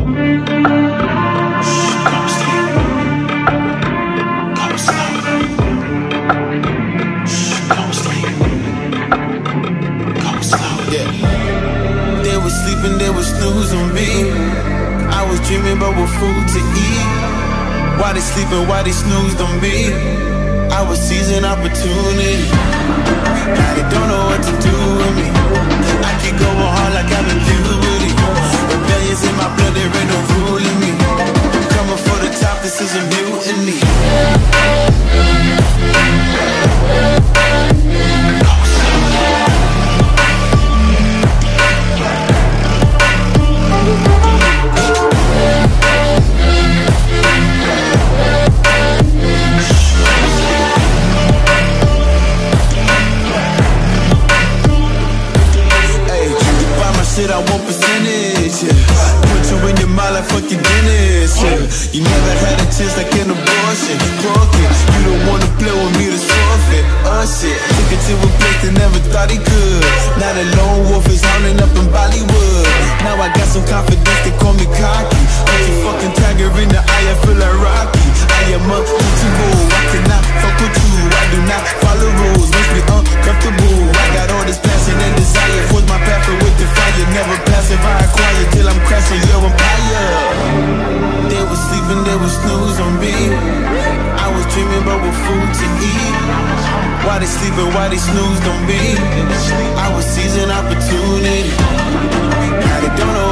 They would snooze on me. I was dreaming about what food to eat. Why they sleeping, why they snoozed on me? I was seizing opportunity. Now they don't know what to do with me. I keep going hard like I'm in puberty. Rebellions in my blood, there ain't no ruling me. I'm coming for the top, this is a mutiny. Shit, I want percentage, yeah. Put you in your mind like fuck your dentist, yeah. You never had a chance like an abortion. Broken, you don't wanna play with me to forfeit. Shit, took it to a place they never thought he could. Now the lone wolf is hounding up in Bollywood. Now I got some confidence, they call me cocky. Put your fucking tiger in the eye, I feel like Rocky. I am untouchable, I cannot fuck with you. I do not follow rules, makes me uncomfortable. I got all this passion and desire, force my path with the fire. Never passive, I acquire till I'm crashing your empire. They were sleeping, they would snooze on me. I was dreaming about what food to eat. Why they sleeping, why they snoozed on me? I was seizing opportunity. Now they don't know